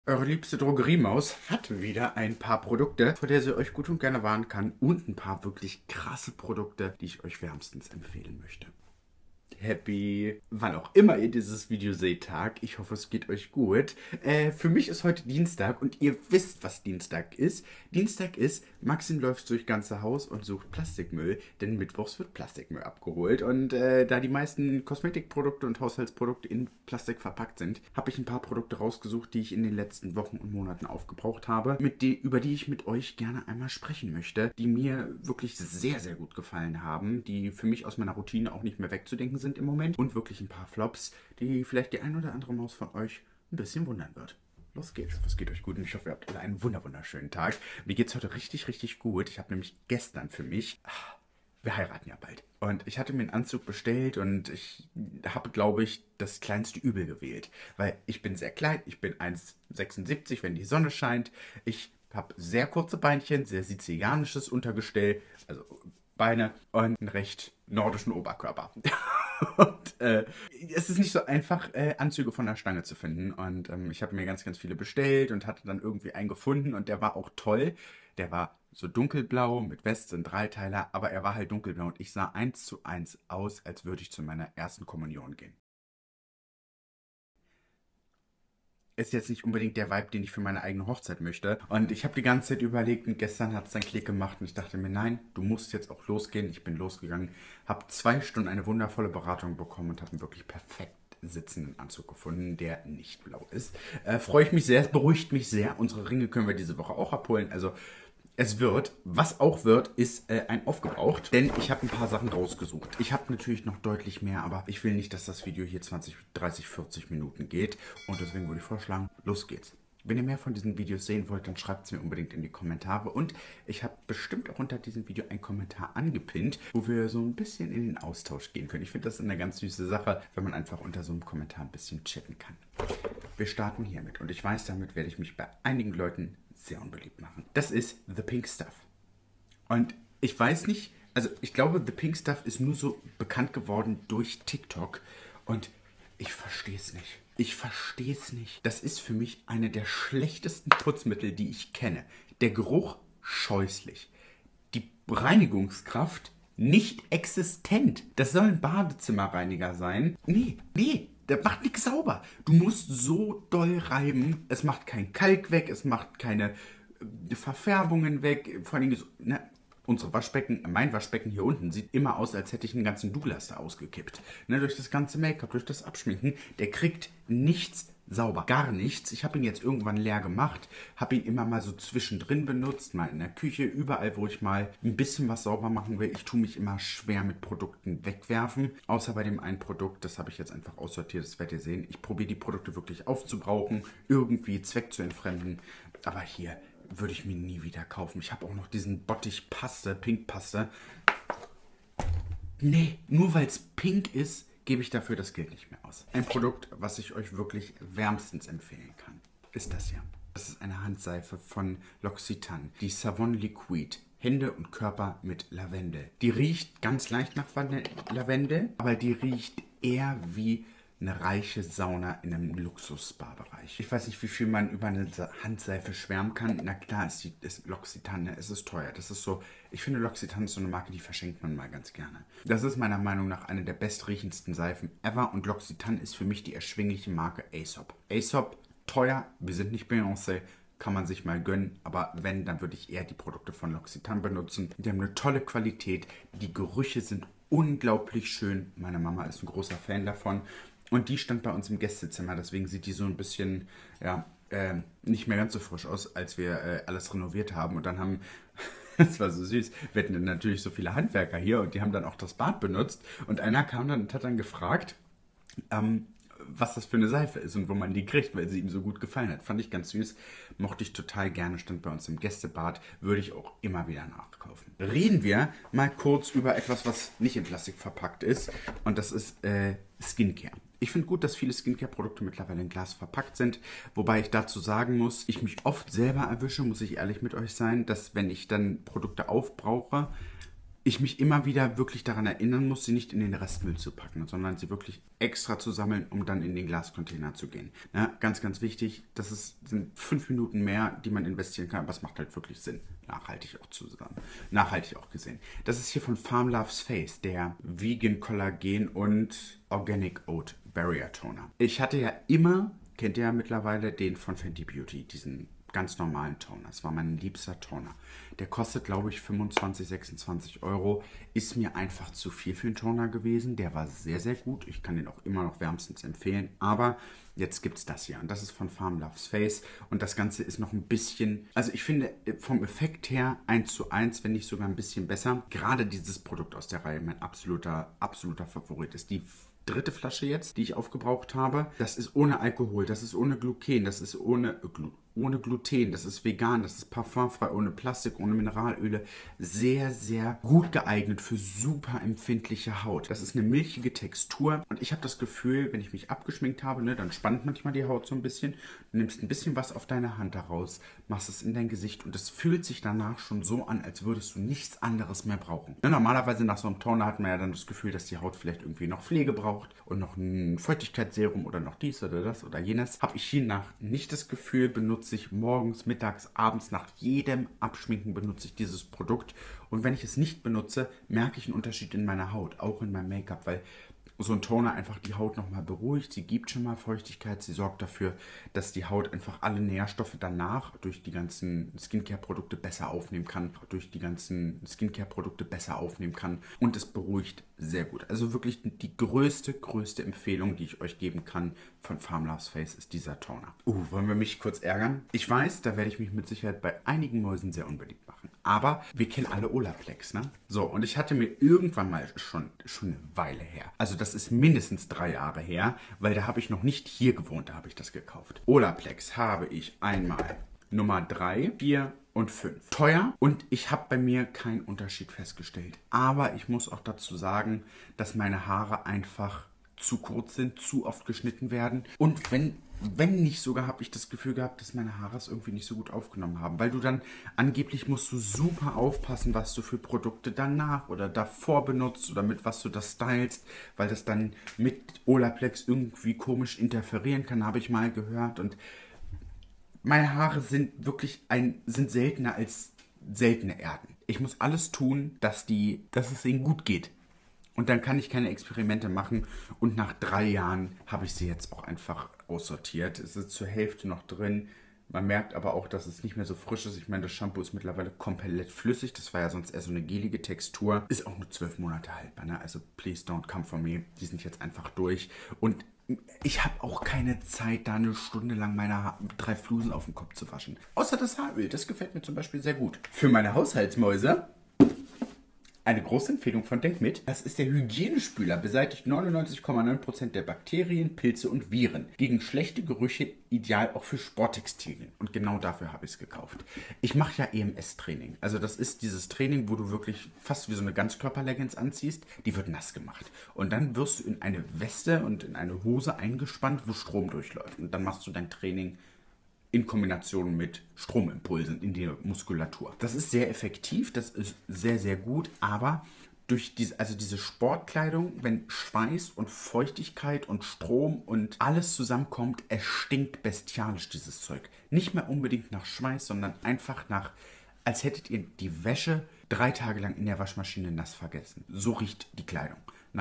Eure liebste Drogeriemaus hat wieder ein paar Produkte, vor der sie euch gut und gerne warnen kann und ein paar wirklich krasse Produkte, die ich euch wärmstens empfehlen möchte. Happy, wann auch immer ihr dieses Video seht, Tag. Ich hoffe, es geht euch gut. Für mich ist heute Dienstag und ihr wisst, was Dienstag ist. Dienstag ist, Maxim läuft durchs ganze Haus und sucht Plastikmüll, denn mittwochs wird Plastikmüll abgeholt. Und da die meisten Kosmetikprodukte und Haushaltsprodukte in Plastik verpackt sind, habe ich ein paar Produkte rausgesucht, die ich in den letzten Wochen und Monaten aufgebraucht habe, über die ich mit euch gerne einmal sprechen möchte, die mir wirklich sehr, sehr gut gefallen haben, die für mich aus meiner Routine auch nicht mehr wegzudenken sind im Moment und wirklich ein paar Flops, die vielleicht die ein oder andere Maus von euch ein bisschen wundern wird. Los geht's. Es geht euch gut und ich hoffe, ihr habt alle einen wunderschönen Tag. Mir geht's heute richtig, richtig gut. Ich habe nämlich gestern für mich... Wir heiraten ja bald. Und ich hatte mir einen Anzug bestellt und ich habe, glaube ich, das kleinste Übel gewählt. Weil ich bin sehr klein, ich bin 1,76, wenn die Sonne scheint. Ich habe sehr kurze Beinchen, sehr sizilianisches Untergestell, also Beine und einen recht nordischen Oberkörper. Und es ist nicht so einfach, Anzüge von der Stange zu finden. Und ich habe mir ganz, ganz viele bestellt und hatte dann irgendwie einen gefunden und der war auch toll. Der war so dunkelblau mit Weste und Dreiteiler, aber er war halt dunkelblau und ich sah 1:1 aus, als würde ich zu meiner ersten Kommunion gehen. Ist jetzt nicht unbedingt der Vibe, den ich für meine eigene Hochzeit möchte. Und ich habe die ganze Zeit überlegt und gestern hat es dann Klick gemacht und ich dachte mir, nein, du musst jetzt auch losgehen. Ich bin losgegangen, habe 2 Stunden eine wundervolle Beratung bekommen und habe einen wirklich perfekt sitzenden Anzug gefunden, der nicht blau ist. Freue ich mich sehr, es beruhigt mich sehr. Unsere Ringe können wir diese Woche auch abholen. Also es wird, was auch wird, ist ein Aufgebraucht, denn ich habe ein paar Sachen rausgesucht. Ich habe natürlich noch deutlich mehr, aber ich will nicht, dass das Video hier 20, 30, 40 Minuten geht und deswegen würde ich vorschlagen, los geht's. Wenn ihr mehr von diesen Videos sehen wollt, dann schreibt es mir unbedingt in die Kommentare und ich habe bestimmt auch unter diesem Video einen Kommentar angepinnt, wo wir so ein bisschen in den Austausch gehen können. Ich finde das eine ganz süße Sache, wenn man einfach unter so einem Kommentar ein bisschen chatten kann. Wir starten hiermit und ich weiß, damit werde ich mich bei einigen Leuten sehr unbeliebt machen. Das ist The Pink Stuff. Und ich weiß nicht, also ich glaube, The Pink Stuff ist nur so bekannt geworden durch TikTok und ich verstehe es nicht. Ich verstehe es nicht. Das ist für mich eine der schlechtesten Putzmittel, die ich kenne. Der Geruch scheußlich. Die Reinigungskraft nicht existent. Das soll ein Badezimmerreiniger sein. Nee, der macht nichts sauber. Du musst so doll reiben. Es macht kein Kalk weg, es macht keine Verfärbungen weg. Vor allem, ne, unsere Waschbecken, mein Waschbecken hier unten sieht immer aus, als hätte ich einen ganzen Douglas da ausgekippt. Ne, durch das ganze Make-up, durch das Abschminken, der kriegt nichts sauber, gar nichts. Ich habe ihn jetzt irgendwann leer gemacht, habe ihn immer mal so zwischendrin benutzt, mal in der Küche, überall, wo ich mal ein bisschen was sauber machen will. Ich tue mich immer schwer mit Produkten wegwerfen, außer bei dem einen Produkt, das habe ich jetzt einfach aussortiert, das werdet ihr sehen. Ich probiere die Produkte wirklich aufzubrauchen, irgendwie Zweck zu entfremden, aber hier würde ich mir nie wieder kaufen. Ich habe auch noch diesen Bottich-Paste, Pink-Paste. Nee, nur weil es pink ist, gebe ich dafür das Geld nicht mehr aus. Ein Produkt, was ich euch wirklich wärmstens empfehlen kann, ist das hier. Das ist eine Handseife von L'Occitane, die Savon Liquide. Hände und Körper mit Lavendel. Die riecht ganz leicht nach Lavendel, aber die riecht eher wie eine reiche Sauna in einem Luxus-Spa-Bereich. Ich weiß nicht, wie viel man über eine Handseife schwärmen kann. Na klar, ist L'Occitane, es ist teuer. Das ist so, ich finde L'Occitane ist so eine Marke, die verschenkt man mal ganz gerne. Das ist meiner Meinung nach eine der bestriechendsten Seifen ever und L'Occitane ist für mich die erschwingliche Marke Aesop. Aesop, teuer, wir sind nicht Beyoncé, kann man sich mal gönnen, aber wenn, dann würde ich eher die Produkte von L'Occitane benutzen. Die haben eine tolle Qualität, die Gerüche sind unglaublich schön. Meine Mama ist ein großer Fan davon. Und die stand bei uns im Gästezimmer, deswegen sieht die so ein bisschen, ja, nicht mehr ganz so frisch aus, als wir alles renoviert haben. Und dann haben, das war so süß, wir hatten dann natürlich so viele Handwerker hier und die haben dann auch das Bad benutzt. Und einer kam dann und hat dann gefragt, was das für eine Seife ist und wo man die kriegt, weil sie ihm so gut gefallen hat. Fand ich ganz süß, mochte ich total gerne, stand bei uns im Gästebad, würde ich auch immer wieder nachkaufen. Reden wir mal kurz über etwas, was nicht in Plastik verpackt ist und das ist Skincare. Ich finde gut, dass viele Skincare-Produkte mittlerweile in Glas verpackt sind, wobei ich dazu sagen muss, ich mich oft selber erwische, muss ich ehrlich mit euch sein, dass wenn ich dann Produkte aufbrauche, ich mich immer wieder wirklich daran erinnern muss, sie nicht in den Restmüll zu packen, sondern sie wirklich extra zu sammeln, um dann in den Glascontainer zu gehen. Ja, ganz, ganz wichtig, sind 5 Minuten mehr, die man investieren kann, aber es macht halt wirklich Sinn, nachhaltig auch gesehen. Das ist hier von Farm Love's Face, der Vegan Kollagen und Organic Oat Barrier Toner. Ich hatte ja immer, kennt ihr ja mittlerweile, den von Fenty Beauty, diesen ganz normalen Toner. Das war mein liebster Toner. Der kostet, glaube ich, 25, 26 Euro. Ist mir einfach zu viel für einen Toner gewesen. Der war sehr, sehr gut. Ich kann den auch immer noch wärmstens empfehlen. Aber jetzt gibt es das hier. Und das ist von Farm Love's Face. Und das Ganze ist noch ein bisschen, also ich finde vom Effekt her 1:1, wenn nicht sogar ein bisschen besser. Gerade dieses Produkt aus der Reihe, mein absoluter Favorit ist. Die dritte Flasche jetzt, die ich aufgebraucht habe. Das ist ohne Alkohol, das ist ohne Glucose, das ist ohne Gluten, das ist vegan, das ist parfumfrei, ohne Plastik, ohne Mineralöle. Sehr, sehr gut geeignet für super empfindliche Haut. Das ist eine milchige Textur und ich habe das Gefühl, wenn ich mich abgeschminkt habe, ne, dann spannt manchmal die Haut so ein bisschen. Du nimmst ein bisschen was auf deine Hand daraus, machst es in dein Gesicht und es fühlt sich danach schon so an, als würdest du nichts anderes mehr brauchen. Ne, normalerweise nach so einem Toner hat man ja dann das Gefühl, dass die Haut vielleicht irgendwie noch Pflege braucht und noch ein Feuchtigkeitsserum oder noch dies oder das oder jenes. Habe ich hiernach nicht das Gefühl, benutze ich morgens, mittags, abends, nach jedem Abschminken benutze ich dieses Produkt. Und wenn ich es nicht benutze, merke ich einen Unterschied in meiner Haut, auch in meinem Make-up, weil so ein Toner einfach die Haut nochmal beruhigt. Sie gibt schon mal Feuchtigkeit. Sie sorgt dafür, dass die Haut einfach alle Nährstoffe danach durch die ganzen Skincare-Produkte besser aufnehmen kann. Und es beruhigt sehr gut. Also wirklich die größte Empfehlung, die ich euch geben kann von Farm Love's Face ist dieser Toner. Wollen wir mich kurz ärgern? Ich weiß, da werde ich mich mit Sicherheit bei einigen Mäusen sehr unbeliebt machen. Aber wir kennen alle Olaplex, ne? So, und ich hatte mir irgendwann mal schon eine Weile her. Also das ist mindestens 3 Jahre her, weil da habe ich noch nicht hier gewohnt, da habe ich das gekauft. Olaplex habe ich einmal Nummer 3, 4 und 5. Teuer und ich habe bei mir keinen Unterschied festgestellt. Aber ich muss auch dazu sagen, dass meine Haare einfach zu kurz sind, zu oft geschnitten werden. Und wenn nicht sogar, habe ich das Gefühl gehabt, dass meine Haare es irgendwie nicht so gut aufgenommen haben. Weil du dann, angeblich musst du super aufpassen, was du für Produkte danach oder davor benutzt oder mit was du das stylst, weil das dann mit Olaplex irgendwie komisch interferieren kann, habe ich mal gehört. Und meine Haare sind wirklich sind seltener als seltene Erden. Ich muss alles tun, dass es ihnen gut geht. Und dann kann ich keine Experimente machen. Und nach 3 Jahren habe ich sie jetzt auch einfach aussortiert. Es ist zur Hälfte noch drin. Man merkt aber auch, dass es nicht mehr so frisch ist. Ich meine, das Shampoo ist mittlerweile komplett flüssig. Das war ja sonst eher so eine gelige Textur. Ist auch nur 12 Monate haltbar, ne? Also please don't come for me. Die sind jetzt einfach durch. Und ich habe auch keine Zeit, da eine Stunde lang meine 3 Flusen auf dem Kopf zu waschen. Außer das Haaröl. Das gefällt mir zum Beispiel sehr gut. Für meine Haushaltsmäuse eine große Empfehlung von Denkmit. Das ist der Hygienespüler. Beseitigt 99,9% der Bakterien, Pilze und Viren. Gegen schlechte Gerüche, ideal auch für Sporttextilien. Und genau dafür habe ich es gekauft. Ich mache ja EMS-Training. Also das ist dieses Training, wo du wirklich fast wie so eine Ganzkörper-Leggings anziehst. Die wird nass gemacht. Und dann wirst du in eine Weste und in eine Hose eingespannt, wo Strom durchläuft. Und dann machst du dein Training in Kombination mit Stromimpulsen in die Muskulatur. Das ist sehr effektiv, das ist sehr, sehr gut, aber durch diese Sportkleidung, wenn Schweiß und Feuchtigkeit und Strom und alles zusammenkommt, es stinkt bestialisch, dieses Zeug. Nicht mehr unbedingt nach Schweiß, sondern einfach als hättet ihr die Wäsche 3 Tage lang in der Waschmaschine nass vergessen. So riecht die Kleidung.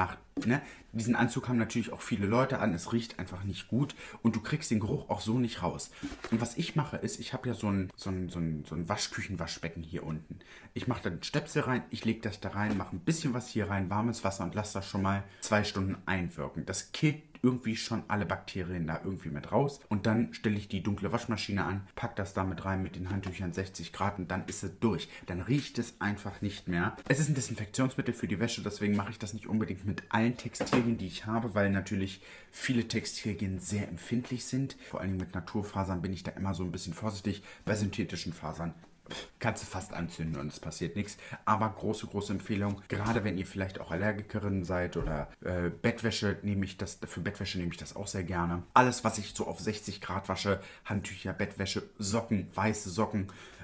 Diesen Anzug haben natürlich auch viele Leute an, es riecht einfach nicht gut und du kriegst den Geruch auch so nicht raus. Und was ich mache ist, ich habe ja so ein Waschküchenwaschbecken hier unten. Ich mache da den Stöpsel rein, ich lege das da rein, mache ein bisschen was hier rein, warmes Wasser und lasse das schon mal 2 Stunden einwirken. Das killt irgendwie schon alle Bakterien da irgendwie mit raus. Und dann stelle ich die dunkle Waschmaschine an, packe das da mit rein mit den Handtüchern 60 Grad und dann ist es durch. Dann riecht es einfach nicht mehr. Es ist ein Desinfektionsmittel für die Wäsche, deswegen mache ich das nicht unbedingt mit allen Textilien, die ich habe, weil natürlich viele Textilien sehr empfindlich sind. Vor allem mit Naturfasern bin ich da immer so ein bisschen vorsichtig. Bei synthetischen Fasern kannst du fast anzünden und es passiert nichts. Aber große Empfehlung, gerade wenn ihr vielleicht auch Allergikerin seid oder für Bettwäsche nehme ich das auch sehr gerne. Alles, was ich so auf 60 Grad wasche, Handtücher, Bettwäsche, Socken, weiße Socken,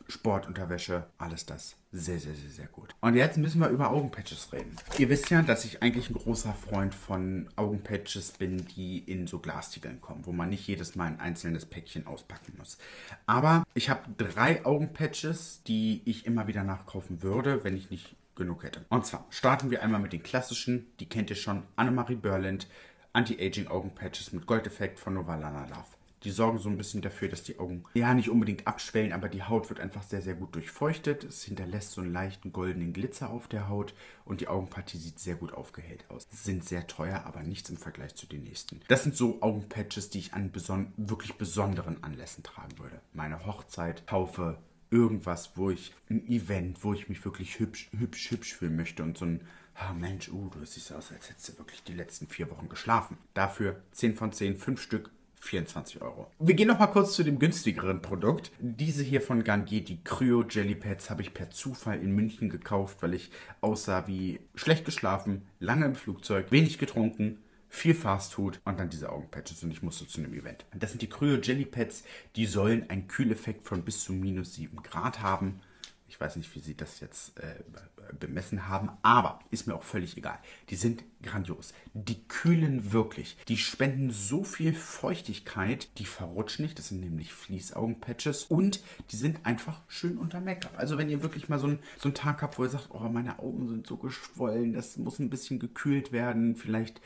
Sportunterwäsche, alles das. Sehr, sehr, sehr, sehr gut. Und jetzt müssen wir über Augenpatches reden. Ihr wisst ja, dass ich eigentlich ein großer Freund von Augenpatches bin, die in so Glastiegeln kommen, wo man nicht jedes Mal ein einzelnes Päckchen auspacken muss. Aber ich habe 3 Augenpatches, die ich immer wieder nachkaufen würde, wenn ich nicht genug hätte. Und zwar starten wir einmal mit den klassischen, die kennt ihr schon, Annemarie Berland Anti-Aging Augenpatches mit Goldeffekt von Novalana Love. Die sorgen so ein bisschen dafür, dass die Augen ja nicht unbedingt abschwellen, aber die Haut wird einfach sehr, sehr gut durchfeuchtet. Es hinterlässt so einen leichten goldenen Glitzer auf der Haut und die Augenpartie sieht sehr gut aufgehellt aus. Sind sehr teuer, aber nichts im Vergleich zu den nächsten. Das sind so Augenpatches, die ich an wirklich besonderen Anlässen tragen würde. Meine Hochzeit, Taufe, irgendwas, ein Event, wo ich mich wirklich hübsch fühlen möchte und so ein Mensch, du siehst aus, als hättest du wirklich die letzten 4 Wochen geschlafen. Dafür 10 von 10, 5 Stück, 24 Euro. Wir gehen noch mal kurz zu dem günstigeren Produkt. Diese hier von Garnier, die Cryo Jelly Pads, habe ich per Zufall in München gekauft, weil ich aussah wie schlecht geschlafen, lange im Flugzeug, wenig getrunken, viel Fastfood und dann diese Augenpatches und ich musste zu einem Event. Das sind die Cryo Jelly Pads, die sollen einen Kühleffekt von bis zu -7 Grad haben. Ich weiß nicht, wie sie das jetzt bemessen haben, aber ist mir auch völlig egal. Die sind grandios. Die kühlen wirklich. Die spenden so viel Feuchtigkeit, die verrutschen nicht. Das sind nämlich Fließaugenpatches und die sind einfach schön unter Make-up. Also wenn ihr wirklich mal so einen Tag habt, wo ihr sagt, oh, meine Augen sind so geschwollen, das muss ein bisschen gekühlt werden, vielleicht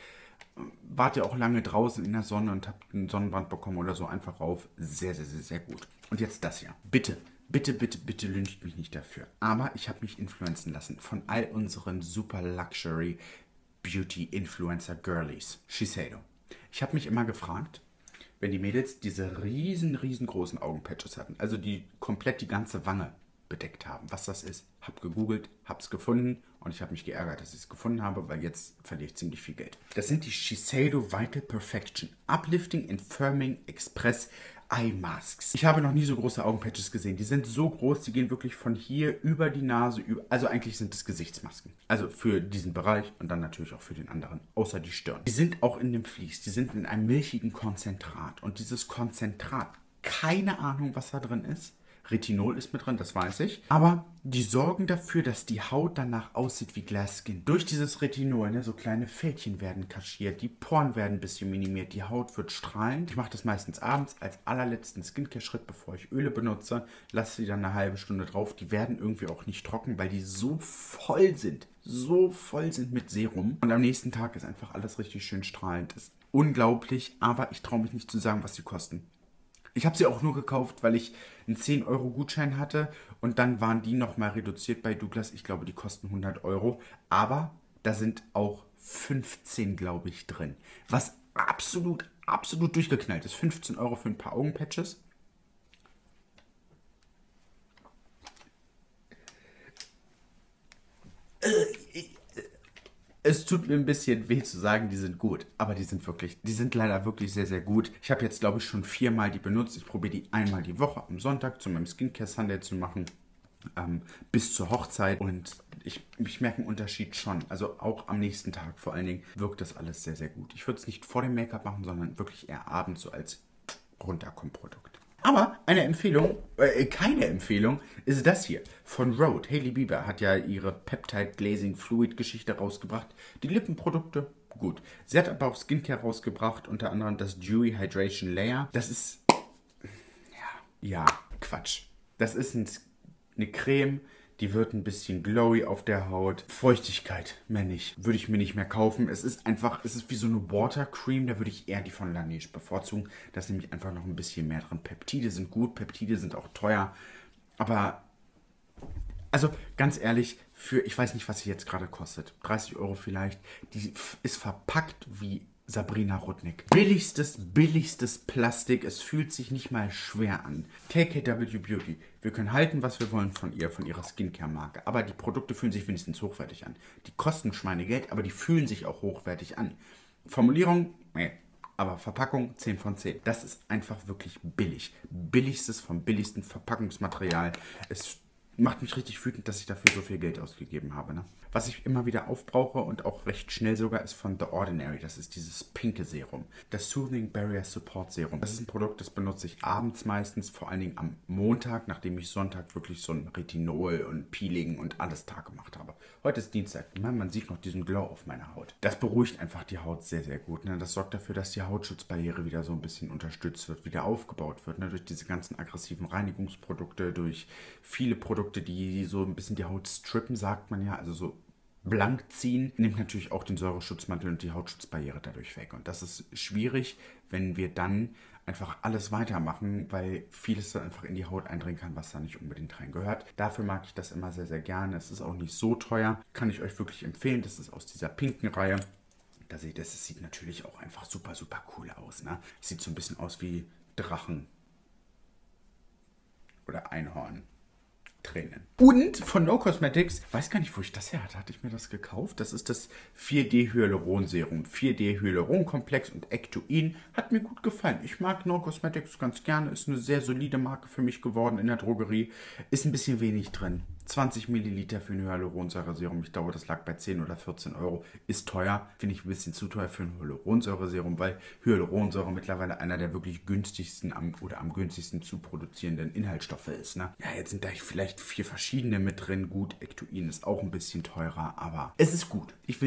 wart ihr auch lange draußen in der Sonne und habt einen Sonnenbrand bekommen oder so, einfach rauf. Sehr, sehr, sehr, sehr gut. Und jetzt das hier. Bitte. Bitte, bitte, bitte lyncht mich nicht dafür. Aber ich habe mich influenzen lassen von all unseren super Luxury Beauty Influencer Girlies. Shiseido. Ich habe mich immer gefragt, wenn die Mädels diese riesengroßen Augenpatches hatten, also die komplett die ganze Wange bedeckt haben, was das ist. Hab gegoogelt, hab's gefunden und ich habe mich geärgert, dass ich es gefunden habe, weil jetzt verliere ich ziemlich viel Geld. Das sind die Shiseido Vital Perfection Uplifting and Firming Express Eye Masks. Ich habe noch nie so große Augenpatches gesehen. Die sind so groß, die gehen wirklich von hier über die Nase, also eigentlich sind es Gesichtsmasken. Also für diesen Bereich und dann natürlich auch für den anderen, außer die Stirn. Die sind auch in dem Vlies, die sind in einem milchigen Konzentrat. Und dieses Konzentrat, keine Ahnung, was da drin ist. Retinol ist mit drin, das weiß ich. Aber die sorgen dafür, dass die Haut danach aussieht wie Glass Skin. Durch dieses Retinol, ne, so kleine Fältchen werden kaschiert, die Poren werden ein bisschen minimiert, die Haut wird strahlend. Ich mache das meistens abends als allerletzten Skincare-Schritt, bevor ich Öle benutze. Lasse sie dann eine halbe Stunde drauf. Die werden irgendwie auch nicht trocken, weil die so voll sind. So voll sind mit Serum. Und am nächsten Tag ist einfach alles richtig schön strahlend. Ist unglaublich, aber ich traue mich nicht zu sagen, was sie kosten. Ich habe sie auch nur gekauft, weil ich einen 10-Euro-Gutschein hatte und dann waren die nochmal reduziert bei Douglas. Ich glaube, die kosten 100 Euro, aber da sind auch 15, glaube ich, drin. Was absolut durchgeknallt ist. 15 Euro für ein paar Augenpatches. Es tut mir ein bisschen weh zu sagen, die sind gut, aber die sind leider wirklich sehr, sehr gut. Ich habe jetzt, glaube ich, schon 4-mal die benutzt. Ich probiere die einmal die Woche am Sonntag zu meinem Skincare Sunday zu machen, bis zur Hochzeit und ich merke einen Unterschied schon. Also auch am nächsten Tag vor allen Dingen wirkt das alles sehr, sehr gut. Ich würde es nicht vor dem Make-up machen, sondern wirklich eher abends so als Runterkommen-Produkt. Aber eine Empfehlung, keine Empfehlung, ist das hier von Rhode. Hailey Bieber hat ja ihre Peptide Glazing Fluid Geschichte rausgebracht. Die Lippenprodukte, gut. Sie hat aber auch Skincare rausgebracht, unter anderem das Dewy Hydration Layer. Das ist, ja, Quatsch. Das ist eine Creme, die wird ein bisschen glowy auf der Haut. Feuchtigkeit, mehr nicht. Würde ich mir nicht mehr kaufen. Es ist wie so eine Water Cream. Da würde ich eher die von Laneige bevorzugen. Da ist nämlich einfach noch ein bisschen mehr drin. Peptide sind gut, Peptide sind auch teuer. Aber, also ganz ehrlich, ich weiß nicht, was sie jetzt gerade kostet. 30 Euro vielleicht. Die ist verpackt wie Sabrina Rudnick. Billigstes Plastik. Es fühlt sich nicht mal schwer an. KKW Beauty. Wir können halten, was wir wollen von ihrer Skincare-Marke. Aber die Produkte fühlen sich wenigstens hochwertig an. Die kosten Schweinegeld, aber die fühlen sich auch hochwertig an. Formulierung, aber Verpackung 10 von 10. Das ist einfach wirklich billig. Billigstes vom billigsten Verpackungsmaterial. Es macht mich richtig wütend, dass ich dafür so viel Geld ausgegeben habe. Ne? Was ich immer wieder aufbrauche und auch recht schnell sogar ist von The Ordinary. Das ist dieses pinke Serum. Das Soothing Barrier Support Serum. Das ist ein Produkt, das benutze ich abends meistens, vor allen Dingen am Montag, nachdem ich Sonntag wirklich so ein Retinol und Peeling und alles Tag gemacht habe. Heute ist Dienstag. Man sieht noch diesen Glow auf meiner Haut. Das beruhigt einfach die Haut sehr, sehr gut. Ne? Das sorgt dafür, dass die Hautschutzbarriere wieder so ein bisschen unterstützt wird, wieder aufgebaut wird. Ne? Durch diese ganzen aggressiven Reinigungsprodukte, durch viele Produkte, die so ein bisschen die Haut strippen, sagt man ja, also so blank ziehen, nimmt natürlich auch den Säureschutzmantel und die Hautschutzbarriere dadurch weg. Und das ist schwierig, wenn wir dann einfach alles weitermachen, weil vieles dann einfach in die Haut eindringen kann, was da nicht unbedingt reingehört. Dafür mag ich das immer sehr, sehr gerne. Es ist auch nicht so teuer. Kann ich euch wirklich empfehlen. Das ist aus dieser pinken Reihe. Das sieht natürlich auch einfach super, super cool aus. Ne? Sieht so ein bisschen aus wie Drachen oder Einhorn. Tränen. Und von No Cosmetics, weiß gar nicht, wo ich das her hatte. Hatte ich mir das gekauft? Das ist das 4D Hyaluron Serum. 4D Hyaluron Komplex und Ectoin. Hat mir gut gefallen. Ich mag No Cosmetics ganz gerne. Ist eine sehr solide Marke für mich geworden in der Drogerie. Ist ein bisschen wenig drin. 20 Milliliter für ein Hyaluronsäureserum. Ich glaube, das lag bei 10 oder 14 Euro. Ist teuer. Finde ich ein bisschen zu teuer für ein Hyaluronsäureserum, weil Hyaluronsäure mittlerweile einer der wirklich günstigsten am günstigsten zu produzierenden Inhaltsstoffe ist. Ne? Ja, jetzt sind da vielleicht 4 verschiedene mit drin. Gut, Ectoin ist auch ein bisschen teurer, aber es ist gut. Ich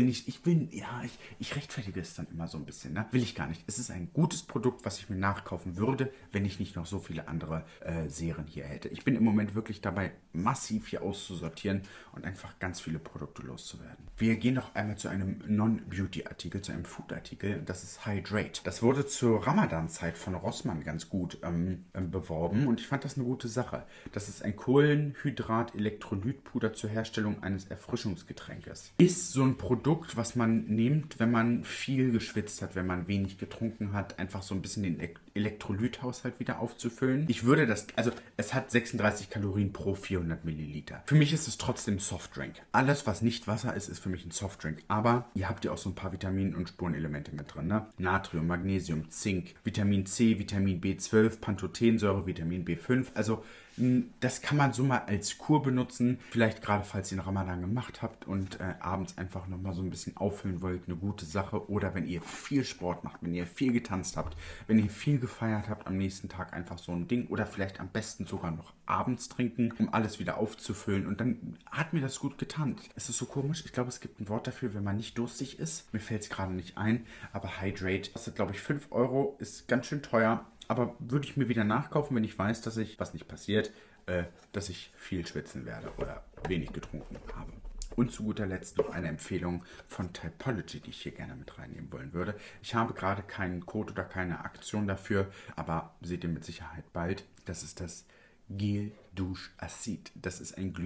rechtfertige es dann immer so ein bisschen. Ne? Will ich gar nicht. Es ist ein gutes Produkt, was ich mir nachkaufen würde, wenn ich nicht noch so viele andere Serien hier hätte. Ich bin im Moment wirklich dabei, massiv hier auszusortieren und einfach ganz viele Produkte loszuwerden. Wir gehen noch einmal zu einem Non-Beauty-Artikel, zu einem Food-Artikel. Das ist Hydrate. Das wurde zur Ramadan-Zeit von Rossmann ganz gut beworben und ich fand das eine gute Sache. Das ist ein Kohlenhydrat-Elektrolytpuder zur Herstellung eines Erfrischungsgetränkes. Ist so ein Produkt, was man nimmt, wenn man viel geschwitzt hat, wenn man wenig getrunken hat, einfach so ein bisschen den Elektrolythaushalt wieder aufzufüllen. Ich würde das, also es hat 36 Kalorien pro 400 Milliliter. Für mich ist es trotzdem Softdrink. Alles, was nicht Wasser ist, ist für mich ein Softdrink. Aber ihr habt ja auch so ein paar Vitamine und Spurenelemente mit drin, ne? Natrium, Magnesium, Zink, Vitamin C, Vitamin B12, Pantothensäure, Vitamin B5. Also das kann man so mal als Kur benutzen. Vielleicht gerade, falls ihr einen Ramadan gemacht habt und abends einfach nochmal so ein bisschen auffüllen wollt. Eine gute Sache. Oder wenn ihr viel Sport macht, wenn ihr viel getanzt habt, wenn ihr viel gefeiert habt, am nächsten Tag einfach so ein Ding. Oder vielleicht am besten sogar noch abends trinken, um alles wieder aufzufüllen. Und dann hat mir das gut getan. Es ist so komisch. Ich glaube, es gibt ein Wort dafür, wenn man nicht durstig ist. Mir fällt es gerade nicht ein. Aber Hydrate kostet, glaube ich, 5 Euro. Ist ganz schön teuer. Aber würde ich mir wieder nachkaufen, wenn ich weiß, dass ich, was nicht passiert, dass ich viel schwitzen werde oder wenig getrunken habe. Und zu guter Letzt noch eine Empfehlung von Typology, die ich hier gerne mit reinnehmen wollen würde. Ich habe gerade keinen Code oder keine Aktion dafür, aber seht ihr mit Sicherheit bald. Das ist das Gel Douche Acid. Das ist ein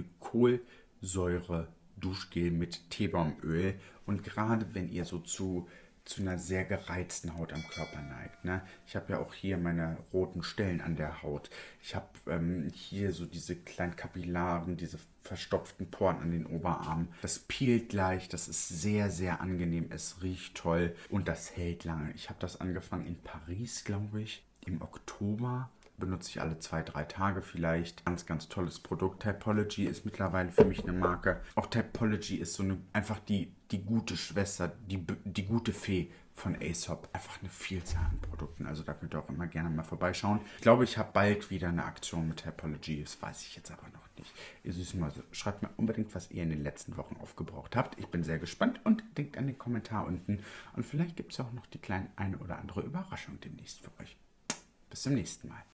Glykolsäure-Duschgel mit Teebaumöl. Und gerade wenn ihr so zu einer sehr gereizten Haut am Körper neigt. Ne? Ich habe ja auch hier meine roten Stellen an der Haut. Ich habe hier so diese kleinen Kapillaren, diese verstopften Poren an den Oberarmen. Das peelt leicht, das ist sehr, sehr angenehm. Es riecht toll und das hält lange. Ich habe das angefangen in Paris, glaube ich, im Oktober. Benutze ich alle 2-3 Tage vielleicht. Ganz, ganz tolles Produkt. Typology ist mittlerweile für mich eine Marke. Auch Typology ist so einfach die gute Schwester, die gute Fee von Aesop. Einfach eine Vielzahl an Produkten. Also da könnt ihr auch immer gerne mal vorbeischauen. Ich glaube, ich habe bald wieder eine Aktion mit Typology. Das weiß ich jetzt aber noch nicht. Ihr Süßmäuse, schreibt mir unbedingt, was ihr in den letzten Wochen aufgebraucht habt. Ich bin sehr gespannt und denkt an den Kommentar unten. Und vielleicht gibt es auch noch die kleine eine oder andere Überraschung demnächst für euch. Bis zum nächsten Mal.